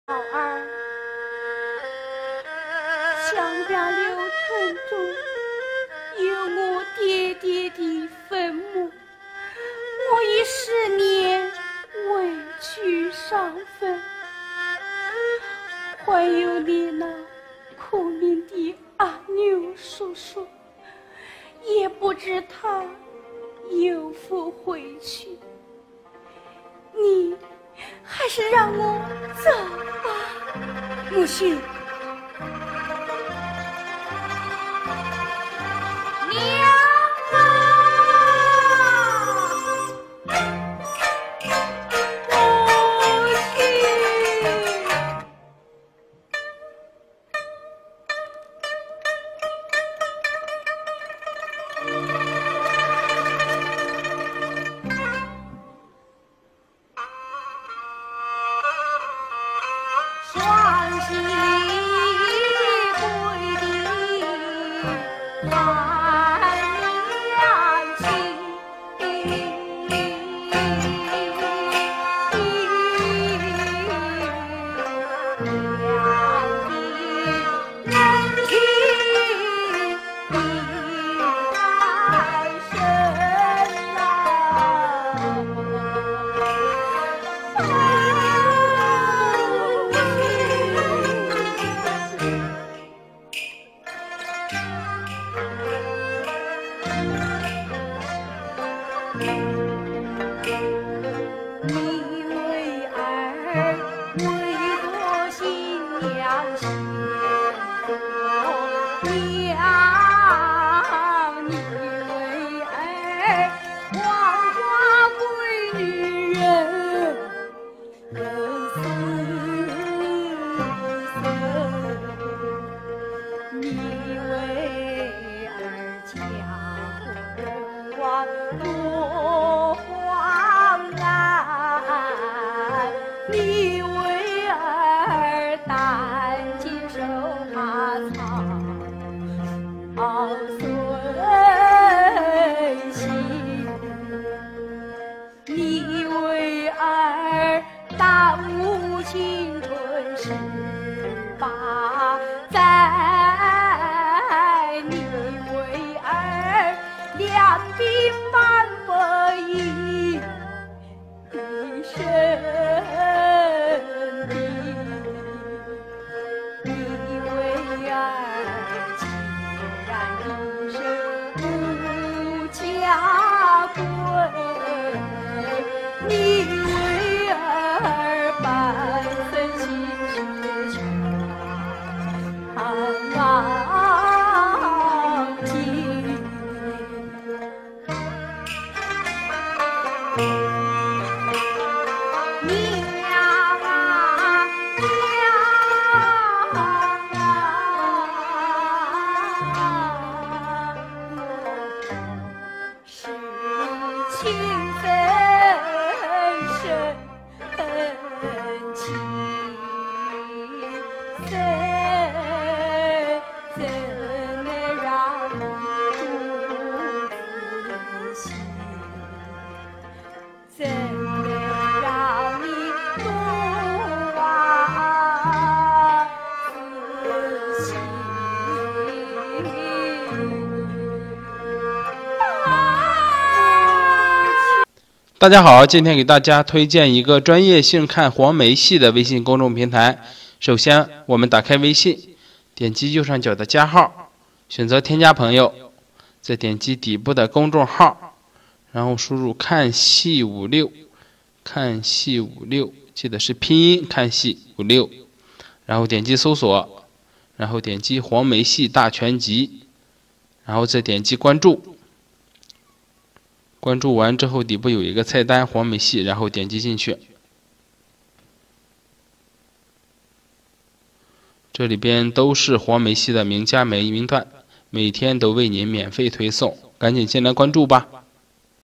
老二，江边柳城中有我爹爹的坟墓，我已10年未去上坟，还有你那苦命的阿牛叔叔，也不知他有否回去。你还是让我走吧。 母亲， 娘大家好，今天给大家推荐一个专业性看黄梅戏的微信公众平台。首先，我们打开微信，点击右上角的加号，选择添加朋友，再点击底部的公众号，然后输入看戏56，看戏56，记得是拼音看戏56，然后点击搜索，然后点击黄梅戏大全集，然后再点击关注。关注完之后，底部有一个菜单黄梅戏，然后点击进去。这里边都是黄梅戏的名家名段，每天都为您免费推送，赶紧进来关注吧。